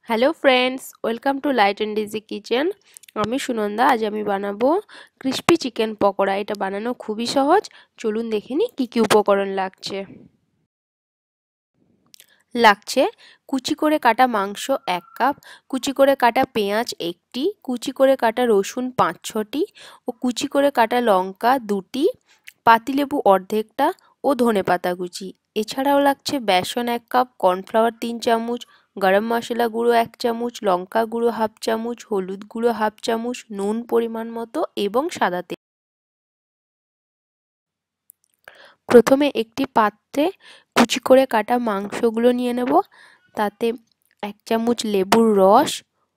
Hello friends, welcome to light and digi kitchen. আমি সুনন্দা। আজ আমি বানাবো ক্রিস্পি চিকেন পকোড়া। এটা বানানো খুবই সহজ। চলুন দেখে নিই কী কী উপকরণ লাগছে কুচি করে কাটা মাংস 1 কাপ, কুচি করে কাটা পেঁয়াজ 1টি, কুচি করে কাটা রসুন 5-6টি ও কুচি করে কাটা লঙ্কা 2টি, পাতিলেবু অর্ধেকটা ও ধনেপাতা কুচি। এছাড়াও লাগছে বেসন 1 কাপ, কর্নফ্লাওয়ার 3 চামচ, গরম মশলা গুঁড়ো 1 চামচ, লঙ্কা গুঁড়ো 1/2 চামচ, হলুদ গুঁড়ো 1/2 চামচ, নুন পরিমাণ মতো এবং সাদা তেল। প্রথমে একটি পাত্রে কুচি করে কাটা মাংসগুলো নিয়ে নেব। তাতে 1 চামচ লেবুর রস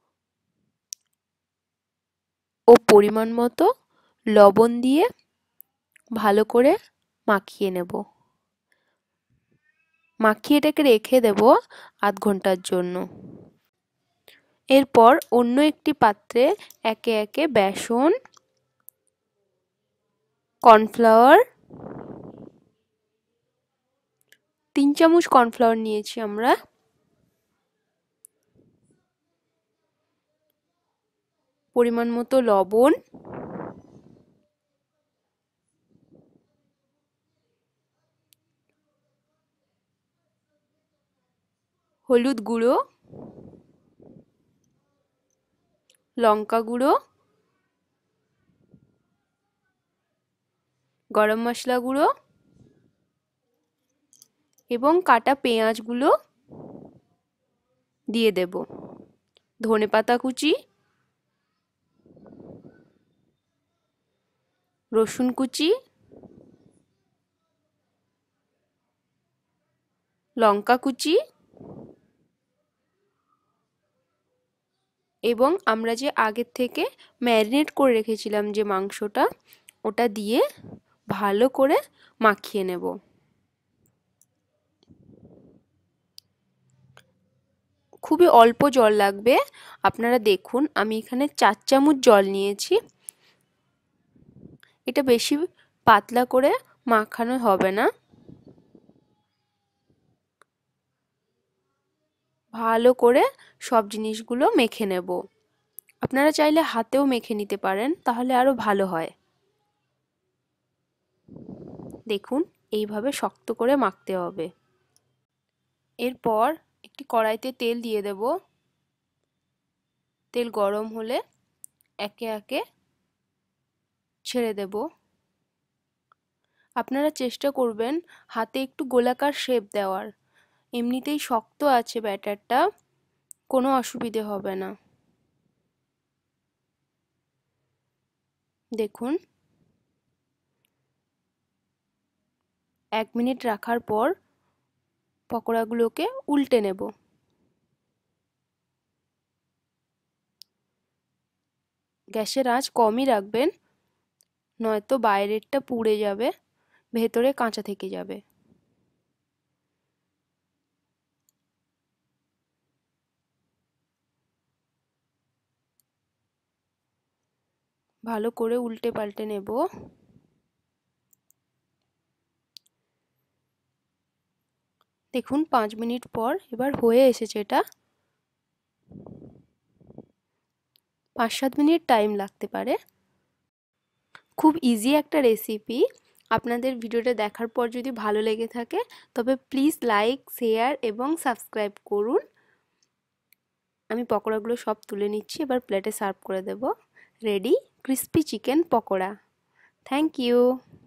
ও পরিমাণ মতো লবণ দিয়ে ভালো করে মাখিয়ে নেব। মাখিয়ে এটাকে রেখে দেব আধ ঘন্টার জন্য। এরপর অন্য একটি পাত্রে একে একে বেসন, কর্নফ্লাওয়ার 3 চামচ কর্নফ্লাওয়ার নিয়েছি আমরা, পরিমাণ মতো লবণ, হলুদ গুঁড়ো, লঙ্কা গুঁড়ো, গরম মশলা গুঁড়ো এবং কাটা পেঁয়াজগুলো দিয়ে দেব। ধনেপাতা কুচি, রসুন কুচি, লঙ্কা কুচি এবং আমরা যে আগের থেকে ম্যারিনেট করে রেখেছিলাম যে মাংসটা, ওটা দিয়ে ভালো করে মাখিয়ে নেব। খুবই অল্প জল লাগবে। আপনারা দেখুন, আমি এখানে 4 চামচ জল নিয়েছি। এটা বেশি পাতলা করে মাখানো হবে না। ভালো করে সব জিনিসগুলো মেখে নেব। আপনারা চাইলে হাতেও মেখে নিতে পারেন, তাহলে আরো ভালো হয়। দেখুন, এইভাবে শক্ত করে মাখতে হবে। এরপর একটি কড়াইতে তেল দিয়ে দেব। তেল গরম হলে একে একে ছেড়ে দেব। আপনারা চেষ্টা করবেন হাতে একটু গোলাকার শেপ দেওয়ার। এমনিতেই শক্ত আছে ব্যাটারটা, কোনো অসুবিধে হবে না। দেখুন, 1 মিনিট রাখার পর পকোড়াগুলোকে উল্টে নেব। গ্যাসের আঁচ কমই রাখবেন, নয়তো বাইরেরটা পুড়ে যাবে, ভেতরে কাঁচা থেকে যাবে। ভালো করে উল্টে পাল্টে নেব। দেখুন, 5 মিনিট পর এবার হয়ে এসেছে। এটা 5-7 মিনিট টাইম লাগতে পারে। খুব ইজি একটা রেসিপি। আপনাদের ভিডিওটা দেখার পর যদি ভালো লেগে থাকে তবে প্লিজ লাইক, শেয়ার এবং সাবস্ক্রাইব করুন। আমি পকোড়াগুলো সব তুলে নিচ্ছি, এবার প্লেটে সার্ভ করে দেব। Ready crispy chicken pakora. Thank you.